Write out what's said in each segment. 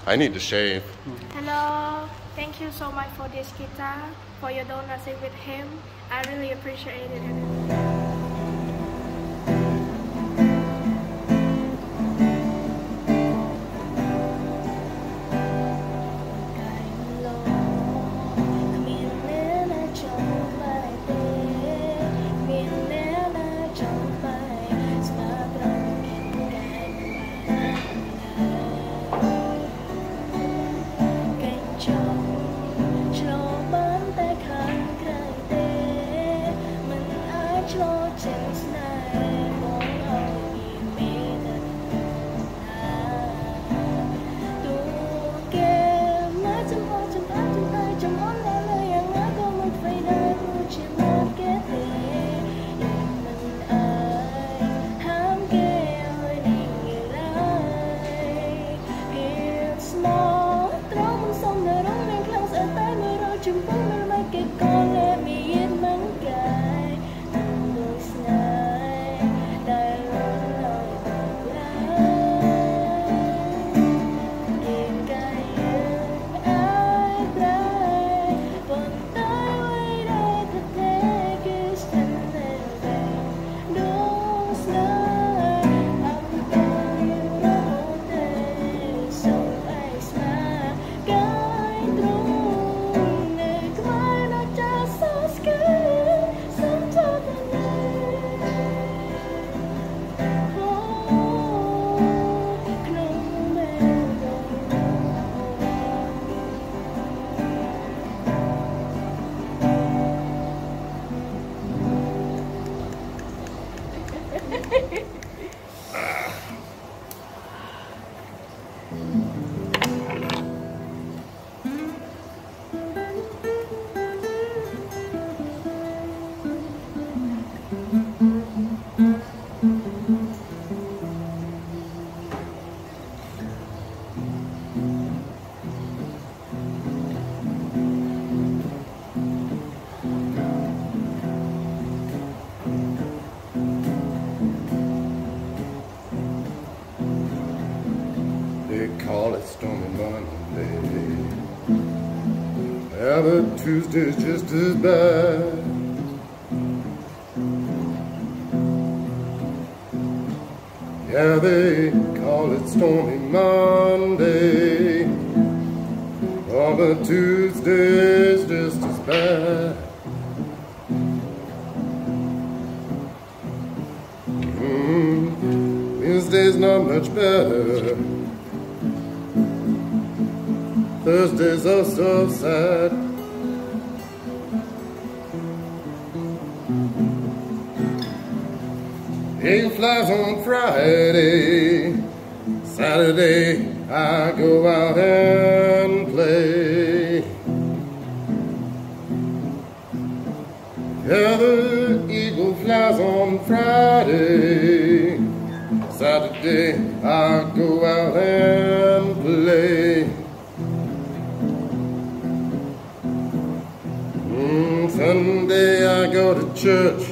I need to shave. Hello, thank you so much for this guitar, for your donation with him. I really appreciate it. They call it Stormy Monday. Yeah, but Tuesday's just as bad. Yeah, they call it Stormy Monday. Oh, but Tuesday's just as bad. Wednesday's not much better. Thursdays are so sad. Eagle flies on Friday. Saturday I go out and play. Yeah, the eagle flies on Friday. Saturday I go out and play. Sunday I go to church.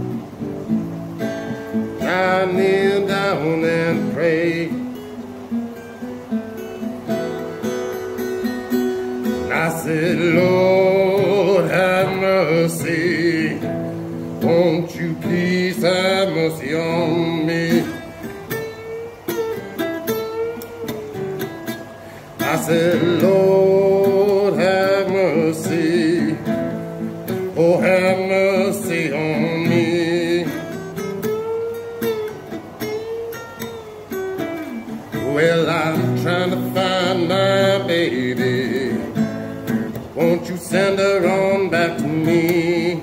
I kneel down and pray. And I said, Lord, have mercy. Won't you please have mercy on me? I said, Lord, have mercy. Oh, have mercy on me. Well, I'm trying to find my baby. Won't you send her on back to me?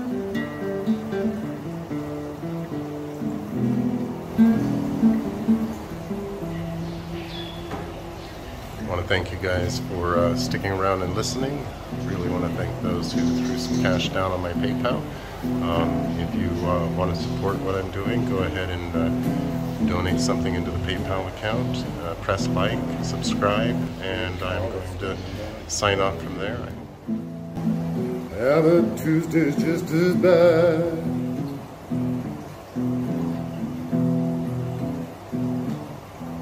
I want to thank you guys for sticking around and listening. Really want to thank those who threw some cash down on my PayPal. If you want to support what I'm doing, go ahead and donate something into the PayPal account. Press like, subscribe, and I'm going to sign off from there. Yeah, but Tuesday's just as bad.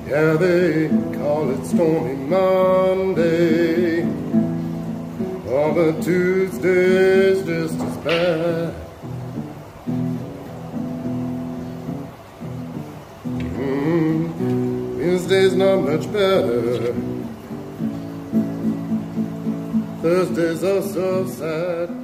Yeah, they call it Stormy Monday. Oh, but Tuesday's just as bad. Wednesday's not much better. Thursdays are so sad.